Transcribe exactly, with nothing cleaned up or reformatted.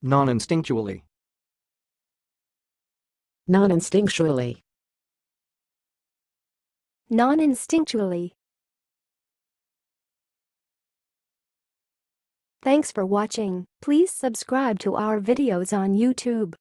noninstinctually, noninstinctually, noninstinctually. Thanks for watching. Please subscribe to our videos on YouTube.